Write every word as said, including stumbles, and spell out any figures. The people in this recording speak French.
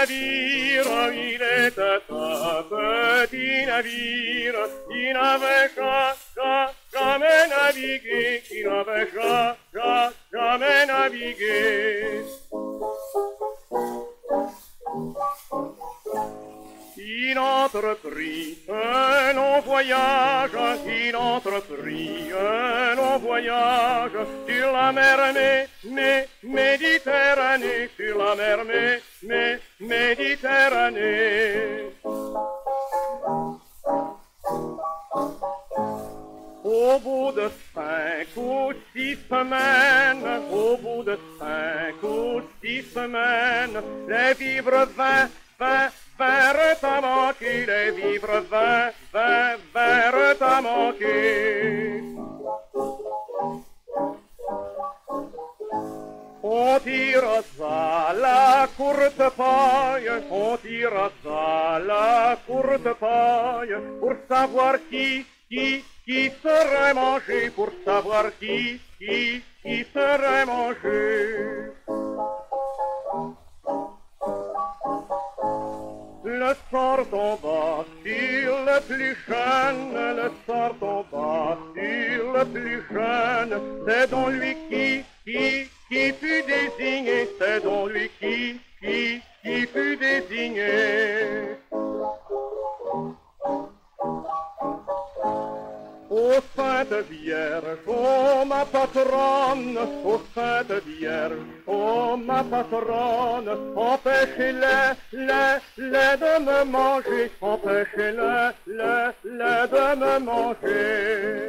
navire, il était un petit navire, qui n'avait ja- ja- jamais navigué, qui n'avait ja- ja- jamais navigué. Il entreprit un long voyage, il entreprit un long voyage sur la mer Mé- Mé- Méditerranée, sur la mer Mé- Mé- Méditerranée. Au bout de cinq ou six semaines, au bout de cinq ou six semaines, les vivres vingt, vingt, vinrent à manquer, les vivres vingt, vingt, vinrent à manquer. On tira à la courte paille, on tira à la courte paille, pour savoir qui, qui, qui serait mangé, pour savoir qui, qui, qui serait mangé. Le sort tomba sur le plus jeune, le sort tomba sur le plus jeune, c'est donc lui qui, qui, qui fut désigné, c'est donc lui qui, qui, qui fut désigné. Ô Sainte Vierge, ô ma patronne, ô Sainte Vierge, ô ma patronne, empêchez-les, les, les de me manger, empêchez-les, les, les de me manger.